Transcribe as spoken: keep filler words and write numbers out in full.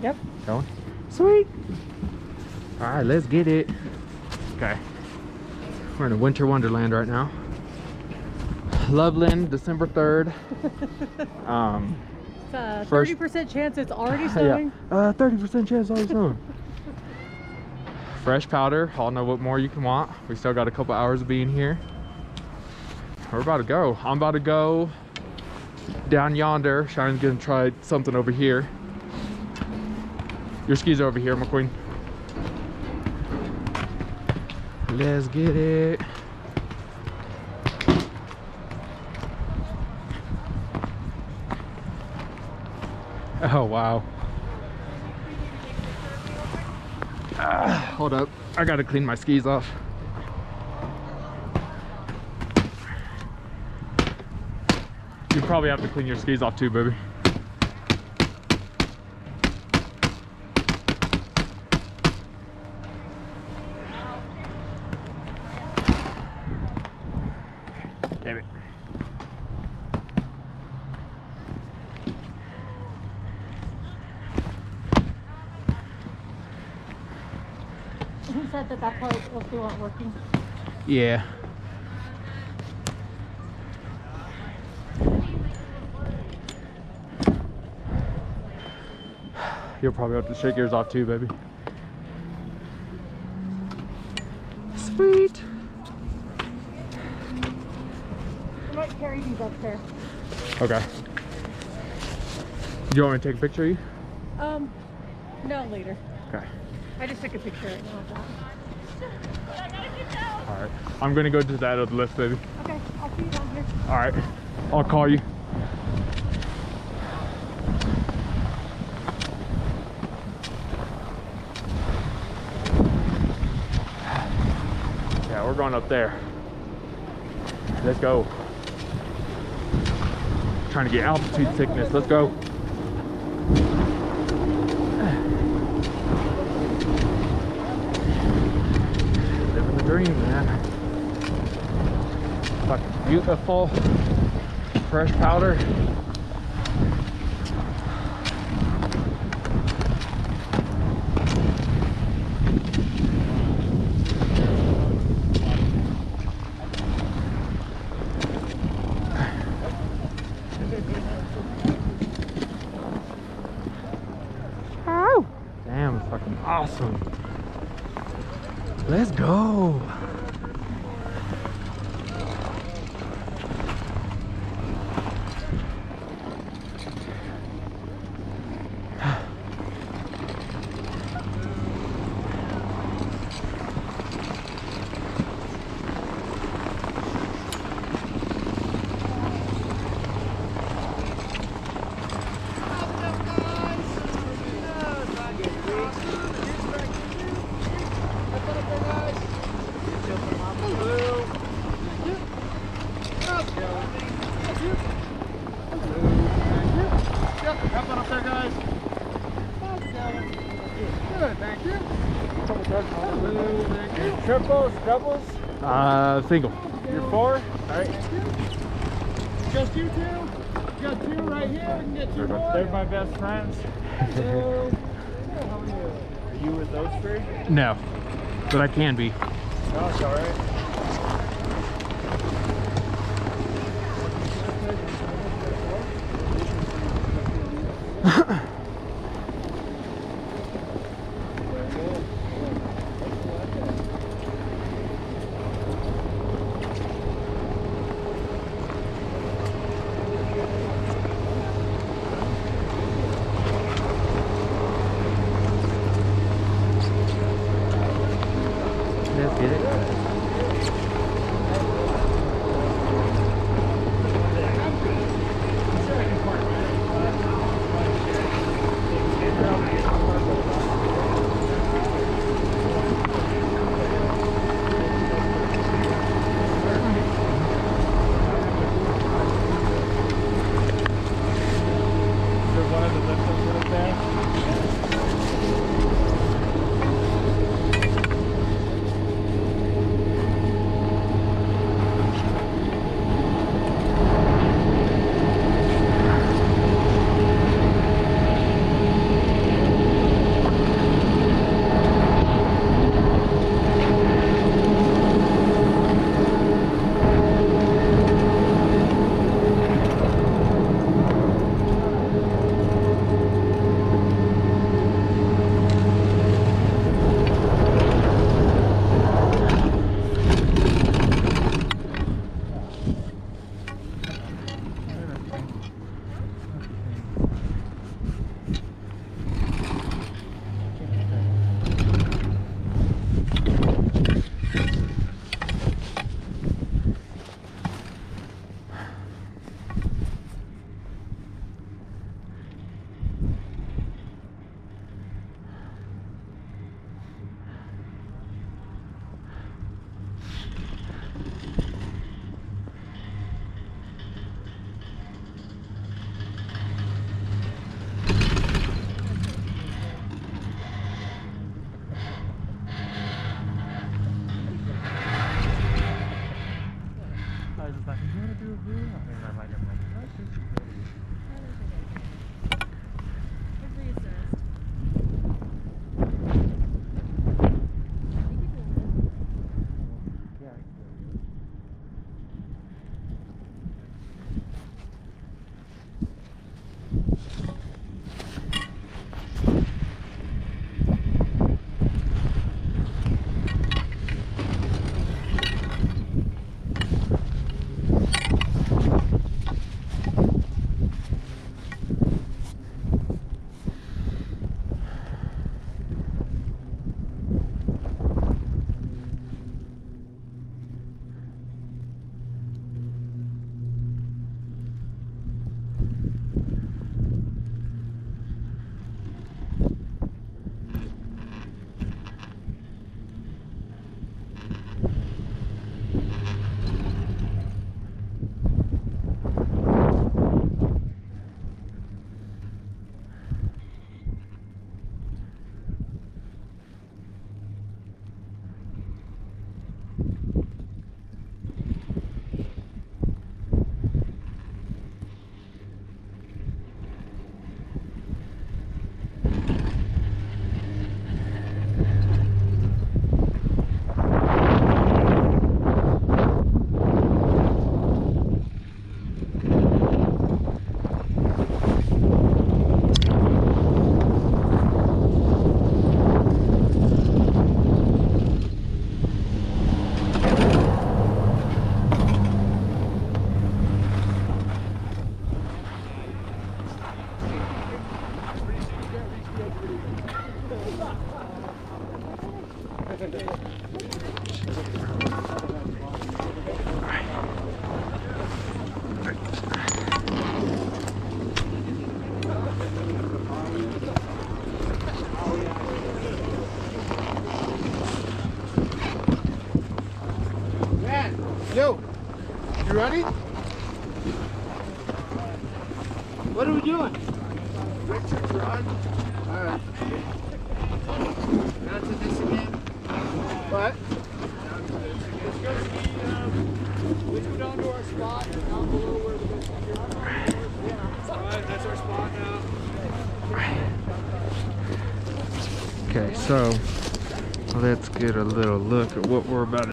Yep. Going? Sweet. All right, let's get it. Okay. We're in a winter wonderland right now. Loveland, December third. um, It's a thirty percent chance it's already snowing. Yeah. Uh, thirty percent chance already snowing. Fresh powder. I'll know what more you can want. We still got a couple hours of being here. We're about to go. I'm about to go down yonder. Shine's gonna try something over here. Your skis are over here, McQueen. Let's get it. Oh, wow. Ah, hold up. I gotta clean my skis off. You probably have to clean your skis off too, baby. Damn it. Who said that that part was still not working? Yeah. You'll probably have to shake yours off too, baby. Sweet. I might carry these up there. Okay. Do you want me to take a picture of you? Um, no, later. Okay. I just took a picture right now of that. All right. I'm gonna go to that other lift, baby. Okay, I'll see you down here. All right. I'll call you. Yeah, we're going up there. Let's go. Trying to get altitude sickness. Let's go. Living the dream, man. Fucking beautiful. Fresh powder. Damn, it's fucking awesome. Let's go. Triples, doubles? Uh, single. You're four? Alright. Just you two? You got two right here, we can get two more. They're my best friends. So, how are you? Are you with those three? No, but I can be. No, it's alright. Let's get it. What are we doing? Richard run. Alright. Down to this again. What? Down to this again. Let's go ski, um, let's go down to our spot down below where we're going to ski. Alright, that's our spot now. Okay, so let's get a little look at what we're about to